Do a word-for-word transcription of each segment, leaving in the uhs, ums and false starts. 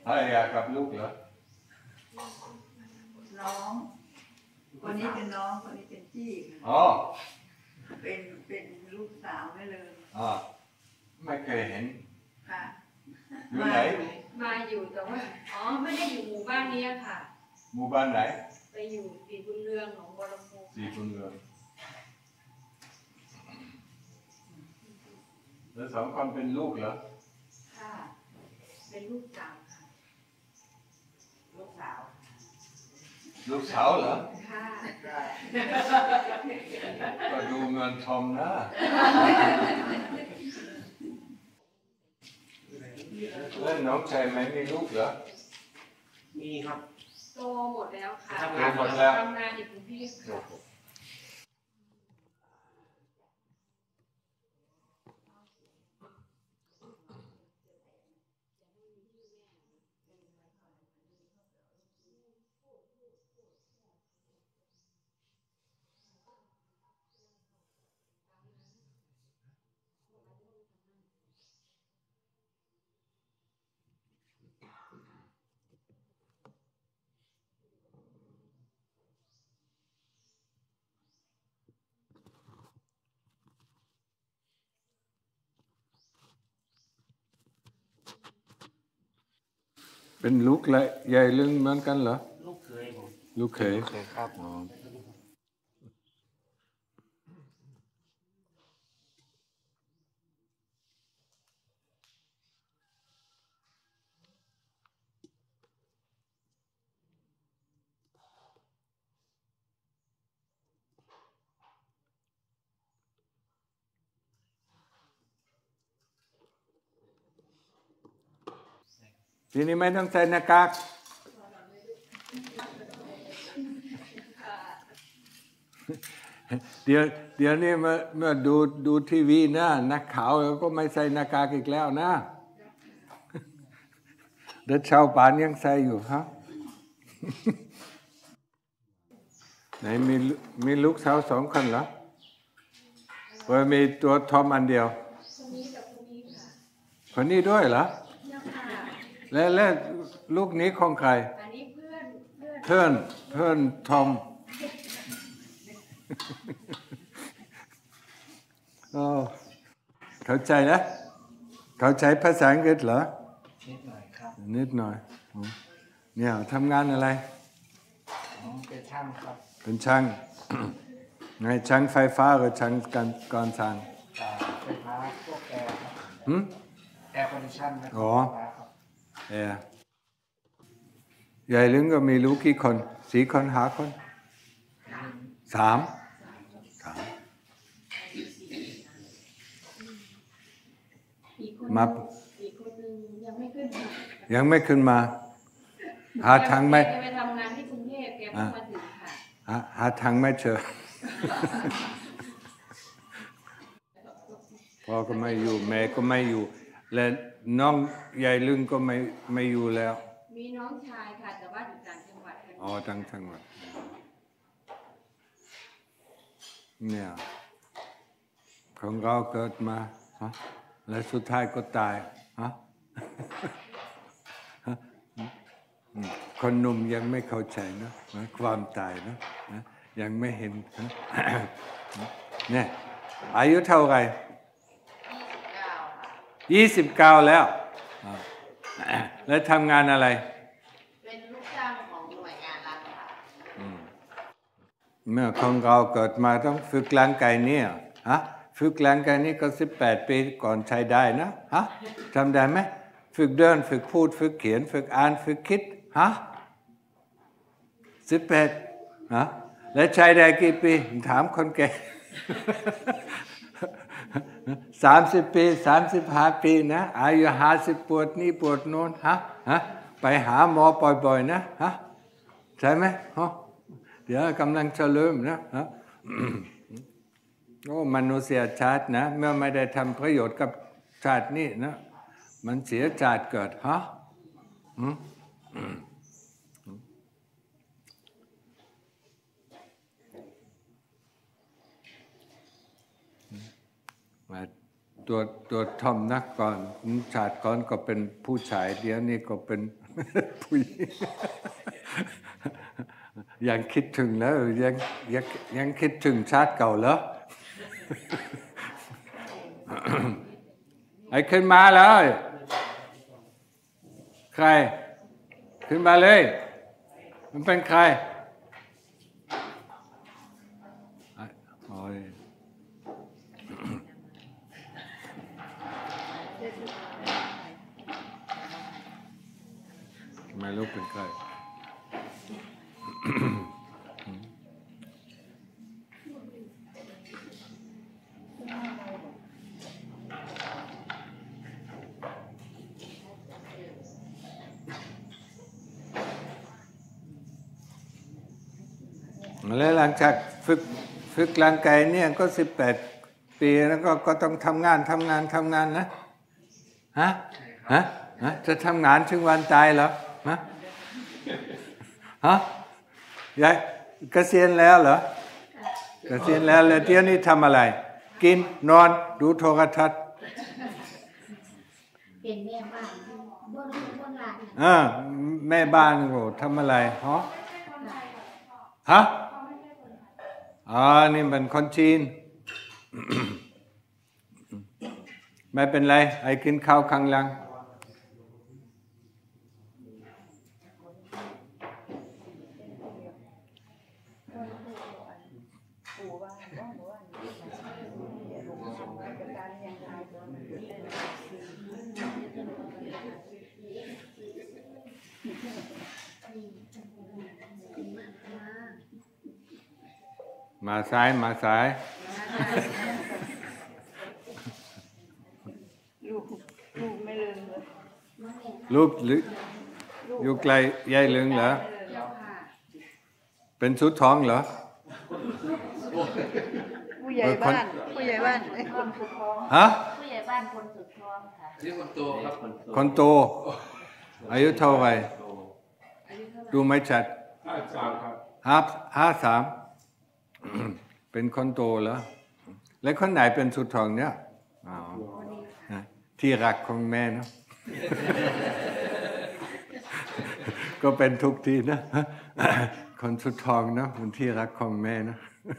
ภรรยากับลูกเหรอน้องคนนี้เป็นน้องคนนี้เป็นพี่อ๋อเป็นเป็นลูกสาวไม่เลยอ๋อไม่เคยเห็นค่ะอยู่ไหนมาอยู่แต่ว่าอ๋อไม่ได้อยู่หมู่บ้านนี้ค่ะหมู่บ้านไหนไปอยู่สีบุญเรืองของบัวลำพูสีบุญเรืองแล้วสองคนเป็นลูกเหรอค่ะเป็นลูกสาวค่ะลูกสาวลูกสาวเหรอค่ะก็ดูเงินทอมนะแล้วน้องชายไม่มีลูกเหรอมีครับโตหมดแล้วค่ะทำงานหมดแล้วทำงานอยู่กรุงเทพค่ะเป็นลูกและใหญ่เรื่องเหมือนกันเหรอลูกเคยผมลูกเคยเคยครับอ๋อทีนี้ไม่ต้องใส่หน้ากากเดี๋ยวเดี๋ยวนี้เมื่อเมื่อดูดูทีวีนะนักข่าวก็ไม่ใส่หน้ากากอีกแล้วนะเด็กชาวบ้านยังใส่อยู่ฮะไหนมีมีลูกสาวสองคนเหรอว่ามีตัวทอมอันเดียวคนนี้กับคนนี้ค่ะคนนี้ด้วยเหรอแล้วแล้วลูกนี้ของใครอันนี้เพื่อนเพื่อนเพื่อนทอมโอ้เข้าใจนะเข้าใจภาษาอังกฤษเหรอนิดหน่อยครับนิดหน่อยเนี่ยทำงานอะไรเป็นช่างครับเป็นช่างไงช่างไฟฟ้าหรือช่างการก่อสร้างไฟฟ้าพวกแอร์ครับหืมแอร์คอนดิชันนะอ๋อแอร์ใหญ่ลึงก็มีลูกกี่คนสี่คนห้าคนสามสามมาอีกคนนึงยังไม่ขึ้นมายังไม่ขึ้นมาหาทางไม่ไปทำงานที่กรุงเทพแกเพิ่งมาถึงค่ะหาทางไม่เจอพ่อก็ไม่อยู่แม่ก็ไม่อยู่และน้องใหญ่ลึงก็ไม่ไม่อยู่แล้วมีน้องชายค่ะแต่ว่าอยู่ต่างจังหวัดอ๋อต่างจังหวัดเนี่ยของเราเกิดมาฮะและสุดท้ายก็ตายฮะคนหนุ่มยังไม่เข้าใจนะความตายนะยังไม่เห็นเนี่ยอายุเท่าไหร่ยี่สิบเก้าแล้วแล้วทำงานอะไรเป็นลูกจ้างของหน่วยงานรัฐค่ะเมื่อของเราเกิดมาต้องฝึกร่างกายเนี่ยฮะฝึกร่างกายนี้ก็สิบแปดปีก่อนใช้ได้นะฮะจำได้ไหมฝึกเดินฝึกพูดฝึกเขียนฝึกอ่านฝึกคิดฮะสิบแปดฮะแล้วใช้ได้กี่ปีถามคนแก่สามสิบปีสามสิบห้าปีนะอายุห้าสิบปวดนี่ปวดโน้นฮะฮะไปหาหมอบ่อยๆนะฮะใช่ไหมฮะเดี๋ยวกำลังจะลืมนะฮะโอ้มนุษยชาตินะเมื่อไม่ได้ทำประโยชน์กับชาตินี้นะมันเสียชาติเกิดฮะตัวตัวทอมนักก่อนชาติก่อนก็เป็นผู้ชายเดี๋ยวนี้ก็เป็นผู้หญิงยังคิดถึงแล้วยังยังยังคิดถึงชาติเก่าเหรอ ไอ้ขึ้นมาเลยใครขึ้นมาเลยมันเป็นใครโอ้ยไม่รู้เป็นใครแล้วหลังจากฝึกฝึกร่างกายเนี่ยก็สิบแปดปีแล้วก็ก็ต้องทำงานทำงานทำงานนะฮะฮะฮะจะทำงานถึงวันตายเหรอฮะฮะยายเกษียณแล้วเหรอเกษียณแล้วแล้วเดี๋ยวนี้ทำอะไรกินนอนดูโทรทัศน์เป็นแม่บ้านบนบนหลังอ่าแม่บ้านโหทำอะไรฮะฮะอ๋อนี่เป็นคนจีน ไม่เป็นไรไอ้กินข้าวข้างหลังมาซ้ายมาซ้ายลูกลูกไม่ลืมเลยลูกหรืออยู่ไกลยายลึงเหรอเป็นชุดท้องเหรอผู้ใหญ่บ้านผู้ใหญ่บ้านไอ้คนสุดท้องฮะผู้ใหญ่บ้านคนสุดท้องค่ะนี่คนโตครับคนโตอายุเท่าไหร่ดูไม่ชัดห้าสามครับห้าห้าสามเป็นคนโตเหรอแล้วคนไหนเป็นสุดทองเนี่ยอ๋อที่รักของแม่เนาะ ก็เป็นทุกทีนะคนสุดทองเนาะเป็นที่รักของแม่นะ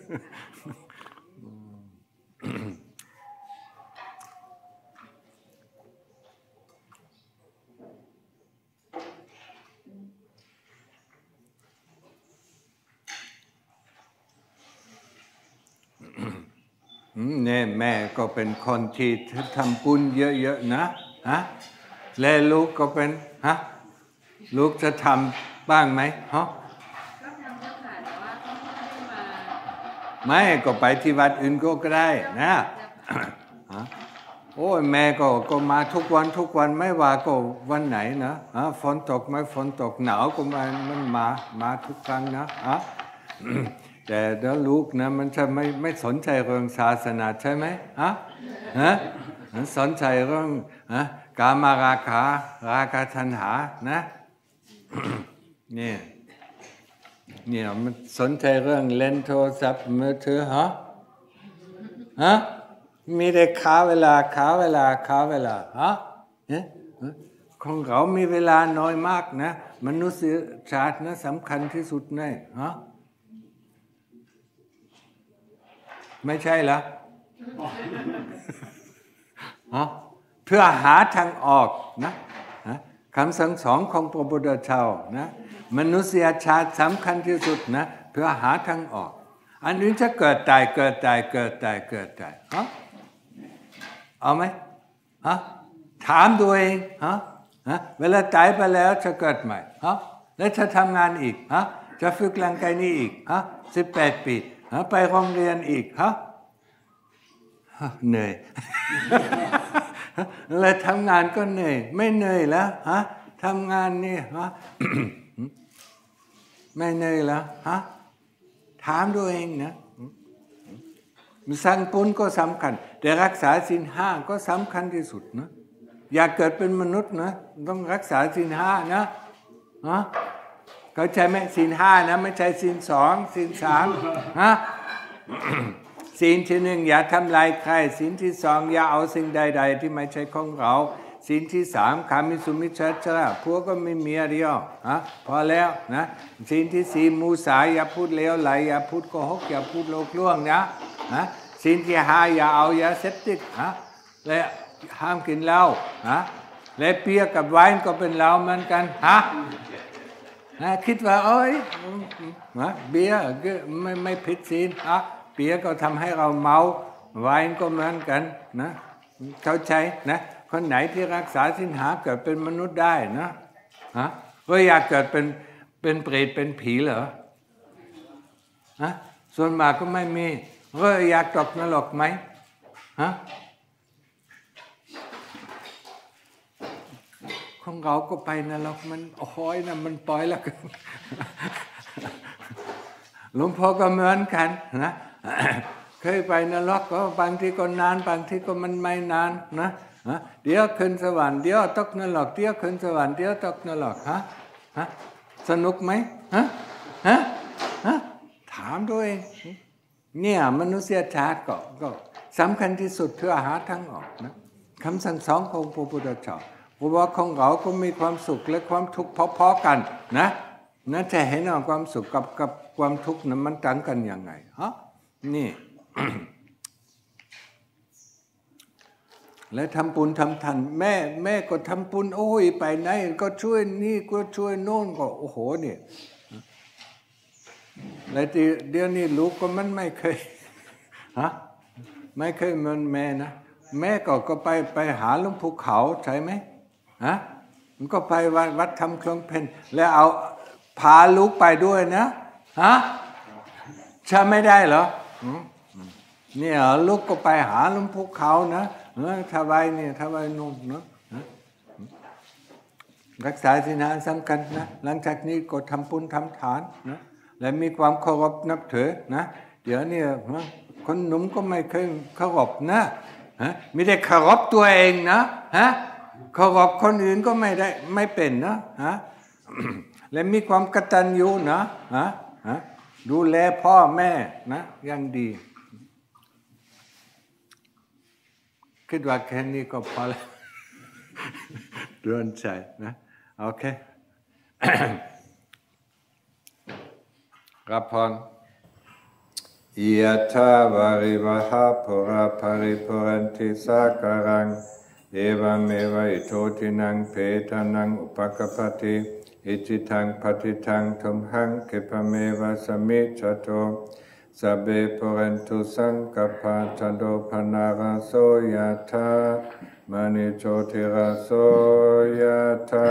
เนี่ยแม่ก็เป็นคนที่ทำบุญเยอะๆนะฮะและลูกก็เป็นฮะลูกจะทำบ้างไหมฮะก็ทำเจ้าค่ะแต่ว่าเขาไม่ได้มาไม่ก็ไปที่วัดอื่นก็ได้นะฮะโอ้ยแม่ก็ก็มาทุกวันทุกวันไม่ว่าก็วันไหนนะฮะฝนตกไม่ฝนตกหนาวก็มามันมามาทุกครั้งนะฮะแต่แล้วลูกนะมันจะไม่ไม่สนใจเรื่องศาสนาใช่ไหมฮะฮะมันสนใจเรื่องฮะกามราคะราคะตัณหานะเนี่ยเนี่ยมันสนใจเรื่องเล่นโทรศัพท์มือถือฮะฮะมีแต่ค้าเวลาค้าเวลาค้าเวลาฮะเนี่ยของเรามีเวลาน้อยมากนะมนุษยชาตินะสำคัญที่สุดแน่ฮะไม่ใช่เหรอเพื่อหาทางออกนะคำสั่งสอนของพระพุทธเจ้านะมนุษยชาติสำคัญที่สุดนะเพื่อหาทางออกอันนี้จะเกิดตายเกิดตายเกิดตายเกิดตายฮะเอาไหมฮะถามตัวเองฮะฮะเวลาตายไปแล้วจะเกิดใหม่ฮะแล้วจะทำงานอีกฮะจะฝึกร่างกายนี้อีกฮะสิบแปดปีไปโรงเรียนอีกฮะเหนื่อย แล้วทำงานก็เหนื่อยไม่เหนื่อยแล้วฮะทำงานนี่ฮะ ไม่เหนื่อยแล้วฮะถามตัวเองนะสั่งปุญก็สำคัญแต่รักษาศีลห้าก็สำคัญที่สุดนะอยากเกิดเป็นมนุษย์นะต้องรักษาศีลห้านะฮะเข้าใจไหมศีลห้านะไม่ใช่ศีลสองศีลสามฮะ ศีลที่หนึ่งอย่าทำลายใครศีลที่สองอย่าเอาสิ่งใดๆที่ไม่ใช่ของเราศีลที่สามกามิสุมิจฉาจารผัวก็ไม่เมียเดียวฮะพอแล้วนะศีลที่สี่มุสาอย่าพูดเลวไหลอย่าพูดโกหกอย่าพูดโลกล่วงนะนะศีลที่ห้าอย่าเอายาเสพติดฮะและห้ามกินเหล้าฮะและเบียร์กับไวน์ก็เป็นเหล้าเหมือนกันฮะนะคิดว่าเอ้ยนะเบียร์ไม่ไม่ผิดศีลฮะเบียร์ก็ทำให้เราเมาไวน์ก็เหมือนกันนะเข้าใจนะคนไหนที่รักษาศีลห้าเกิดเป็นมนุษย์ได้นะฮะว่าอยากเกิดเป็นเป็นเปรตเป็นผีเหรอฮะส่วนมากก็ไม่มีว่าอยากตกนรกไหมฮะของเราก็ไปนรกมันโอ้ยนะมันปล่อยแล้วกันหลวงพ่อก็เหมือนกันนะเคยไปนรกก็บางทีก็นานบางทีก็มันไม่นานนะเดี๋ยวขึ้นสวรรค์เดี๋ยวตกนรกเดี๋ยวขึ้นสวรรค์เดี๋ยวตกนรกฮะฮะสนุกไหมฮะฮะฮะถามตัวเองเนี่ยมนุษยชาติก็ก็สำคัญที่สุดเพื่อหาทางออกนะคำสั่งสอนของพระพุทธเจ้าเพราะว่าของเราก็มีความสุขและความทุกข์พอๆกันนะนั่นจะเห็นว่าความสุขกับกับความทุกข์นั้นมันต่างกันยังไงฮะนี่ และทำบุญทำทานแม่แม่ก็ทำบุญโอ้ยไปไหนก็ช่วยนี่ก็ช่วยโน่นก็โอ้โหเนี่ยและเดี๋ยวนี้ลูกก็มันไม่เคยฮะไม่เคยเหมือนแม่นะแม่ก็ก็ไปไปหาหลวงปู่เขาใช่ไหมฮะมันก็ไปวัดวัดทำเครื่องเพลแล้วเอาพาลูกไปด้วยนะฮะใช่ไม่ได้เหรอเนี่ยลูกก็ไปหาหลวงปู่เขานะเออทวายเนี่ยทวายนุ่มเนาะรักษาศีลห้าสำคัญนะหลังจากนี้ก็ทำบุญทำทานนะและมีความเคารพนับถือนะเดี๋ยวนี้คนหนุ่มก็ไม่เคยเคารพนะฮะไม่ได้เคารพตัวเองนะฮะเคารพคนอื่นก็ไม่ได้ไม่เป็นนะฮะ และมีความกตัญญูนะฮะฮะดูแลพ่อแม่นะอย่างดีคิดว่าแค่นี้ก็พอแล้วเดือนใจนะโอเค รับพรยะถาวาริวหาปุราภริปุเรนติสาการังเอวเมวะอิโตทินังเปตานังอุปกปปติอิจิตังปฏิตังทุมหังเกปเมวะสมิจจโตสัพเพปุเรนตุสังกปาจันโดปนาราโสยะถามณิโชติราโสยะถา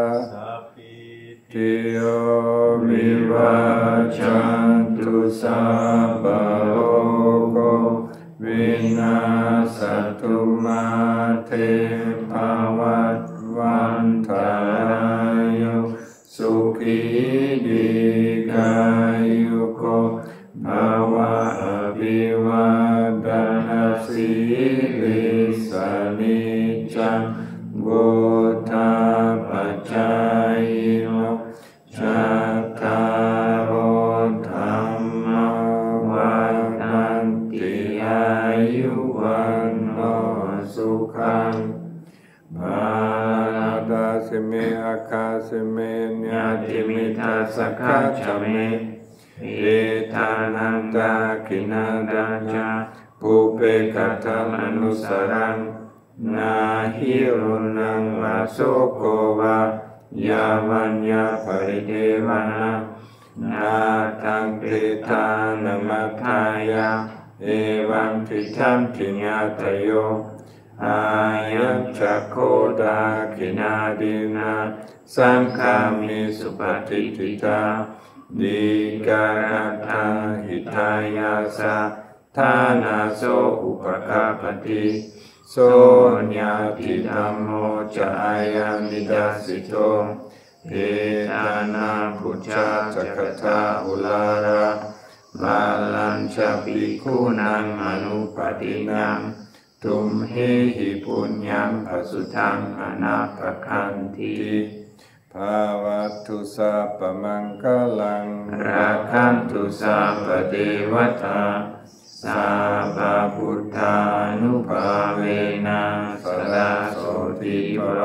ติโยวิวัจจันตุสัพพะโลกวินาศตุมาเตภวัตวันตรายโยสุขีดีกายุโกภาวะอภิวาทนาสีลิสานิจังวุฒาปัจจายโนจัตตารโอธรรมวันตันติอายุวันโนสุขังภาลาสิเมอาคาสิเมญาติมิตาสกขัจฉเมเอทานันตาคินาดัญจาภูเปกัตถมนุสรังนาหิรุนังวาโสโกวายาวัญญาภริเทวนานาทังติทานมัทธายาเอวังทิทัมปิญญาตโยอายัญจักโคดาคินาดินาสังฆามิสุปฏิทิตาดีการทาหิตายาสะทานาโสอุปกาปติโสญาติธัมโมจายานิดาสิโตเอตานาพุทธะจักขะอุลาระบาลัญชภิกขุนังอนุปตินังตุมเหหิปุญญังอสุทังอนาปคันติภาวัตถุสัพพมังคลังราคันตุสัพพเทวตาสัพพพุทธานุภาเวนะสลาโสติป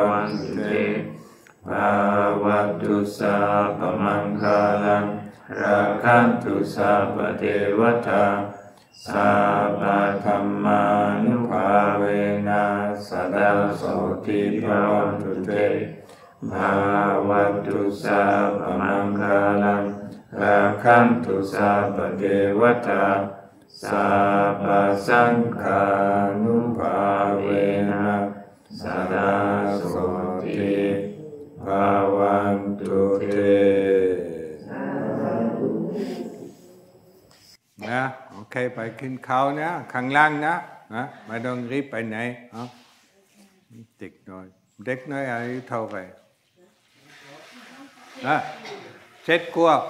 สัพพมังคลังราคันตุสัพพเทวตาสัพพธรรมานุภาเวนะสัทธาโสติภวันตุเตภาวัตุสัพพมังคลังราคันตุสัพพเทวตาสัพพสังฆานุภาเวนะสัทธาโสติภวันตุเตนะโอเคไปกินข้าวนะข้างล่างนะนะไม่ต้องรีบไปไหนเอาเด็กน้อยเด็กน้อยอายุเท่าไหร่นะเจ็ดขวบ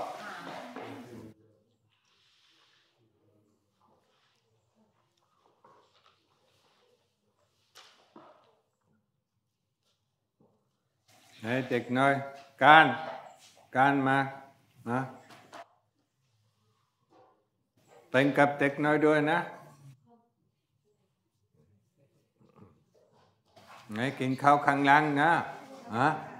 ไหนเด็กน้อยการการมานะเป็นกับเด็กน้อยด้วยนะไหนกินข้าวข้างล่างนะฮะ